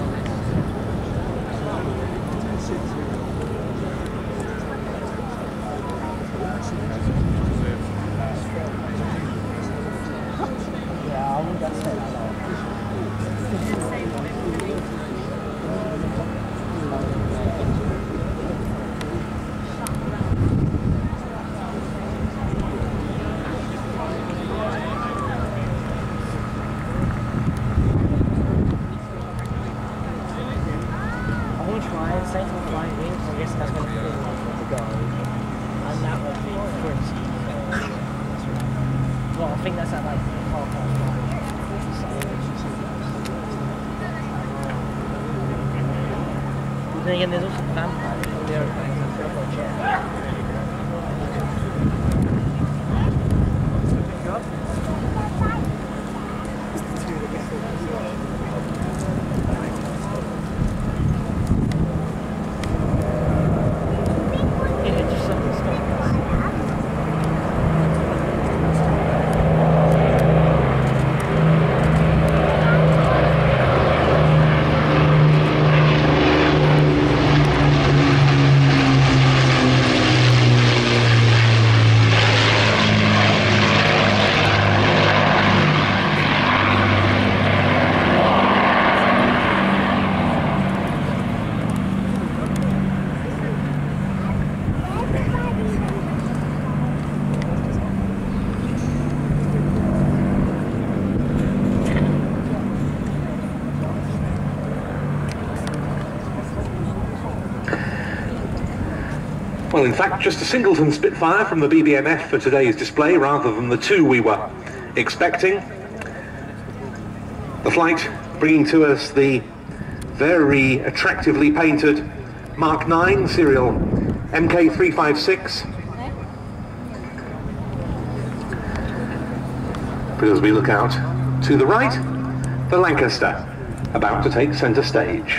Then again, there's also vampires in the airplanes and stuff like that. Well, in fact, just a Singleton Spitfire from the BBMF for today's display, rather than the two we were expecting. The flight bringing to us the very attractively painted Mark 9 serial MK356. But as we look out to the right, the Lancaster, about to take centre stage.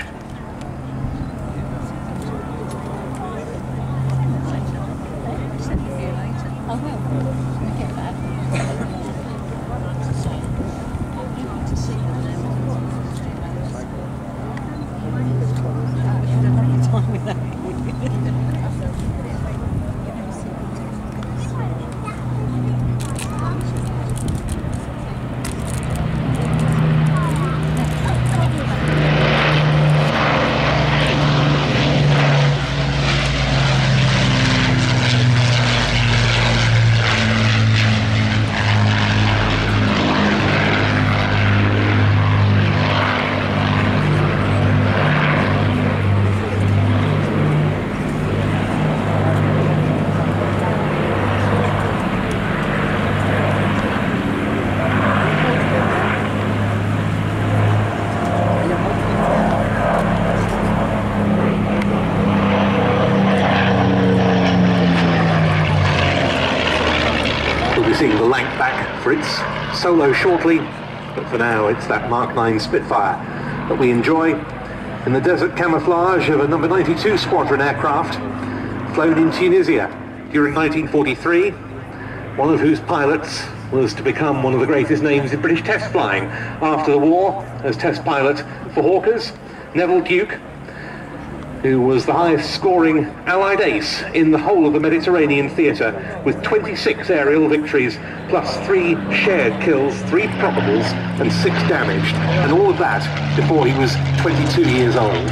Seeing the Lanc back for its solo shortly, but for now it's that Mark 9 Spitfire that we enjoy in the desert camouflage of a number 92 squadron aircraft flown in Tunisia during 1943, one of whose pilots was to become one of the greatest names in British test flying after the war as test pilot for Hawkers, Neville Duke, who was the highest scoring Allied ace in the whole of the Mediterranean theatre, with 26 aerial victories, plus 3 shared kills, 3 probables, and 6 damaged, and all of that before he was 22 years old.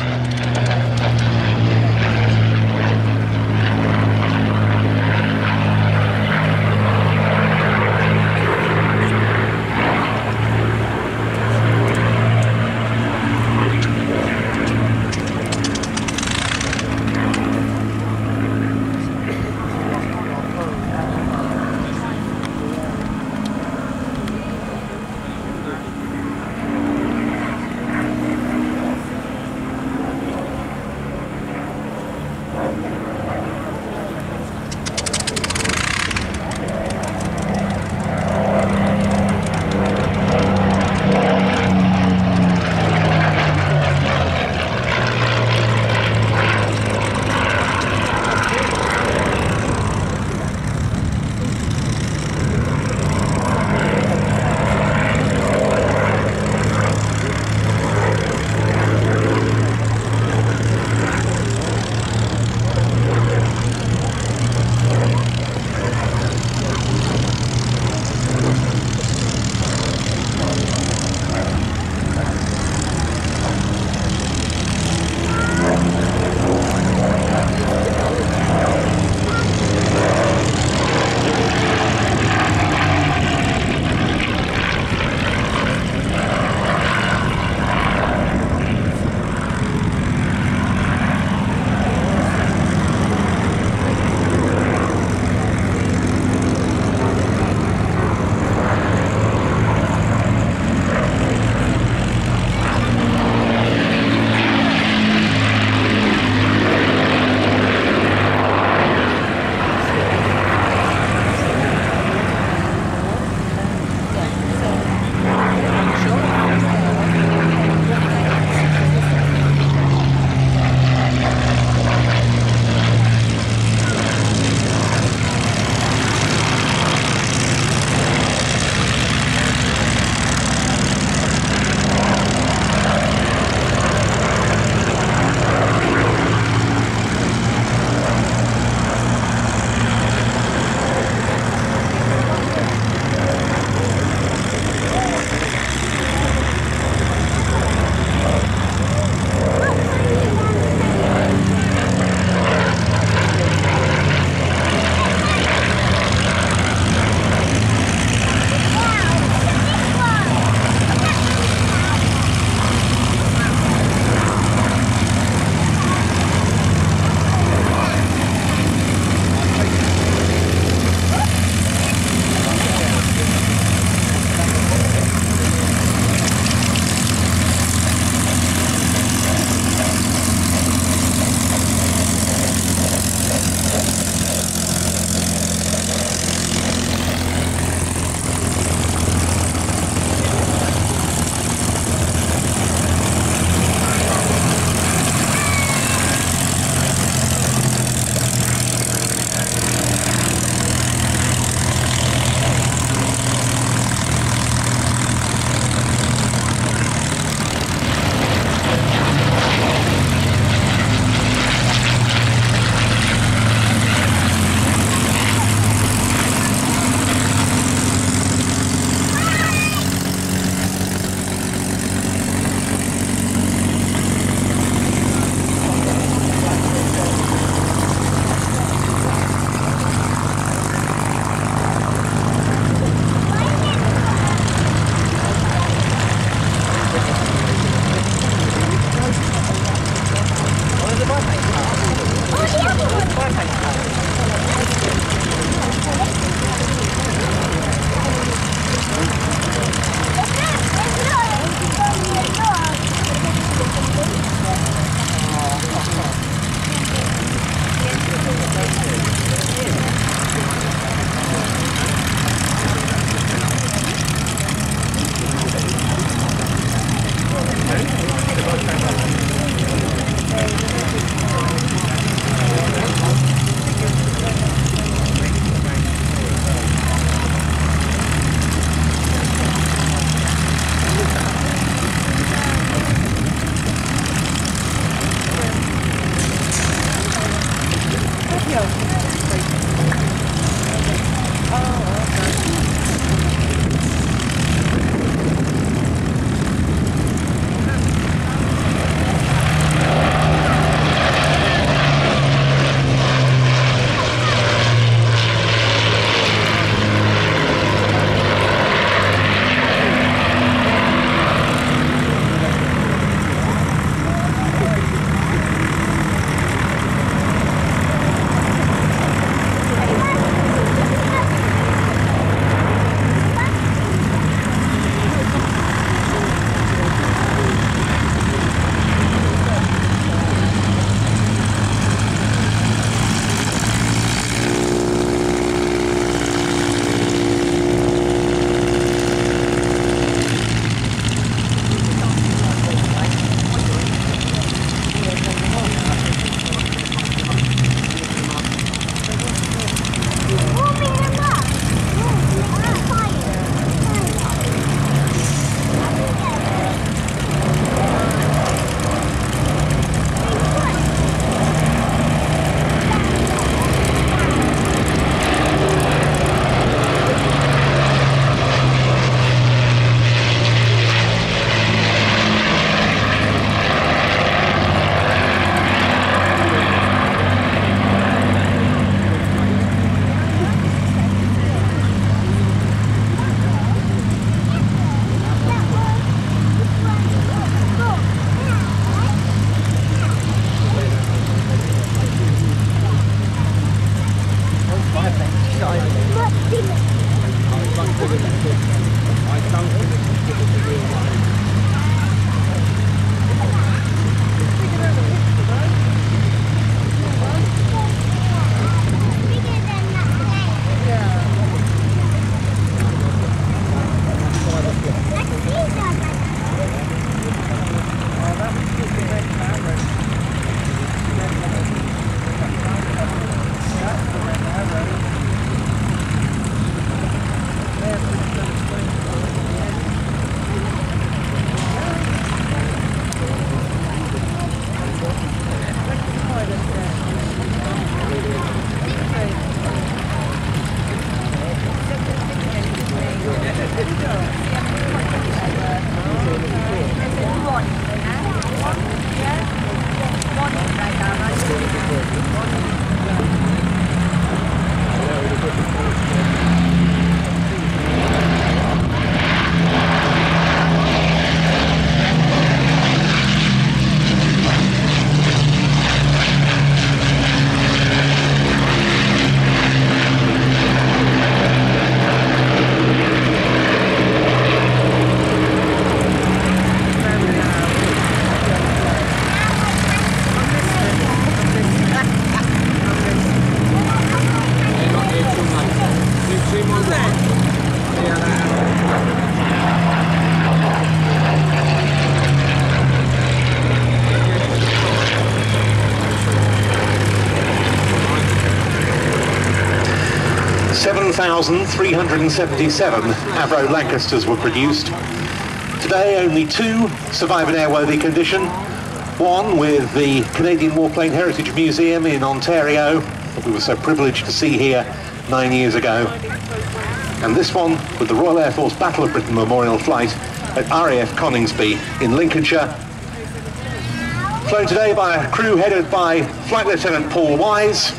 1,377 Avro Lancasters were produced. Today only 2 survive in airworthy condition. One with the Canadian Warplane Heritage Museum in Ontario, that we were so privileged to see here 9 years ago. And this one with the Royal Air Force Battle of Britain Memorial Flight at RAF Coningsby in Lincolnshire. Flown today by a crew headed by Flight Lieutenant Paul Wise.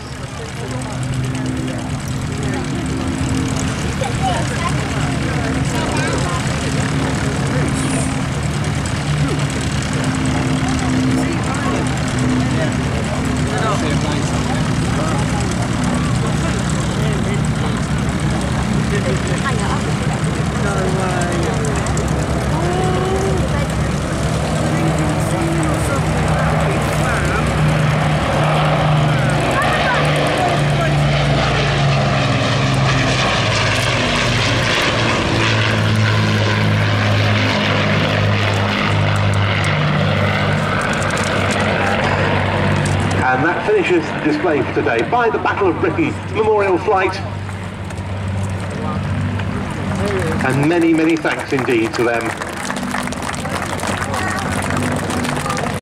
And that finishes the display for today by the Battle of Britain Memorial Flight. And many, many thanks indeed to them.